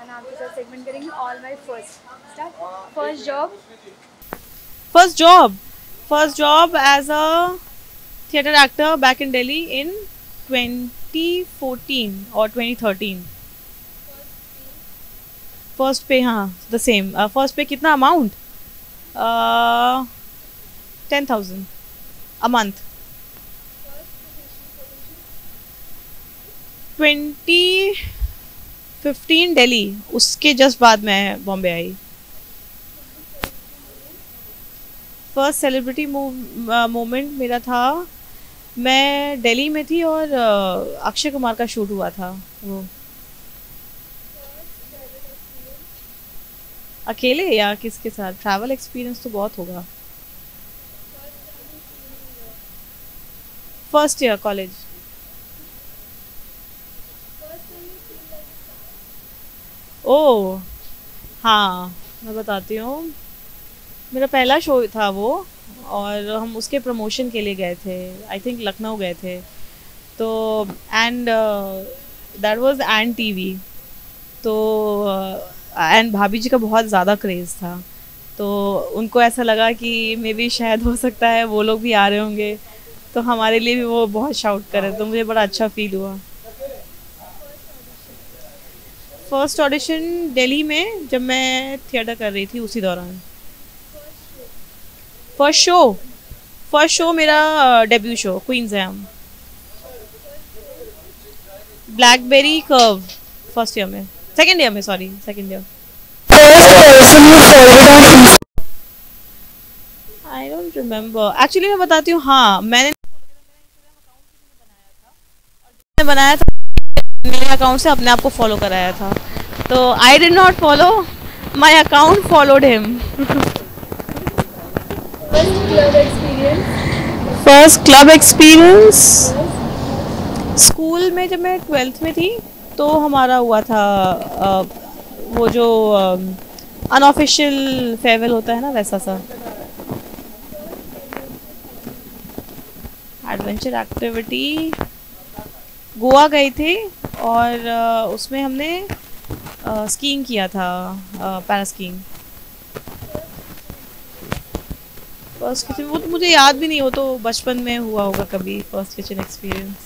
नाम के साथ सेगमेंट करेंगे all my first. Start. First job. First job. First job as a theater actor back in Delhi in 2014 or 2013. First pay, हाँ, the same. First pay कितना amount? 10,000 a month. 2015 Delhi, उसके just बाद मैं बॉम्बे आई। फर्स्ट सेलिब्रिटी मोमेंट मेरा था, मैं दिल्ली में थी और अक्षय कुमार का शूट हुआ था। वो अकेले या किसके साथ? ट्रैवल एक्सपीरियंस तो बहुत होगा। First year college. ओह हाँ, मैं बताती हूँ। मेरा पहला शो था वो, और हम उसके प्रमोशन के लिए गए थे। आई थिंक लखनऊ गए थे। तो and that was and TV. तो एंड भाभी जी का बहुत ज़्यादा क्रेज़ था, तो उनको ऐसा लगा कि मे बी शायद हो सकता है वो लोग भी आ रहे होंगे, तो हमारे लिए भी वो बहुत शाउट करे, तो मुझे बड़ा अच्छा फील हुआ। फर्स्ट ऑडिशन दिल्ली में, जब मैं थिएटर कर रही थी उसी दौरान। फर्स्ट शो मेरा debut show queens M, BlackBerry Curve. First year में, सेकेंड ईयर में, sorry second year. I don't remember actually. मैं बताती हूँ, हाँ मैंने बनाया था, मेरे अकाउंट से अपने आप को फॉलो कराया था। तो I did not follow, my account followed him. First club experience school में, जब मैं 12th में थी तो हमारा हुआ था वो जो अनऑफिशियल फेयरवेल होता है ना, वैसा सा एडवेंचर एक्टिविटी। गोवा गए थे और उसमें हमने स्कीइंग किया था, पैरा स्कीइंग। फर्स्ट किचन, वो तो मुझे याद भी नहीं, हो तो बचपन में हुआ होगा कभी first kitchen experience.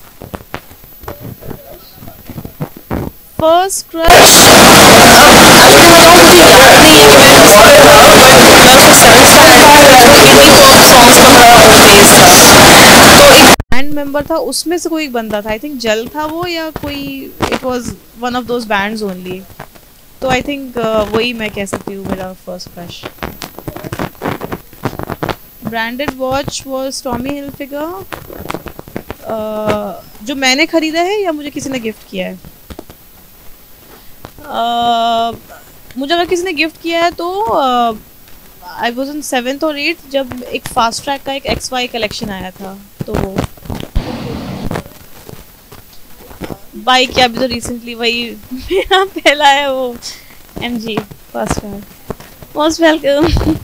First crush, band member था उसमें से, कोई एक बंदा था, आई थिंक जल था वो, या कोई, it was one of those bands only. तो आई थिंक वही मैं कह सकती हूँ मेरा first crush. Branded watch was Tommy Hilfiger, जो मैंने खरीदा है या मुझे किसी ने गिफ्ट किया है। मुझे अगर किसी ने गिफ्ट किया है तो आई वॉज इन 7th और 8th, जब एक फास्ट ट्रैक का एक XY कलेक्शन आया था, तो वो बाइक, या अभी तो रिसेंटली वही मेरा पहला है वो MG first track. Most welcome.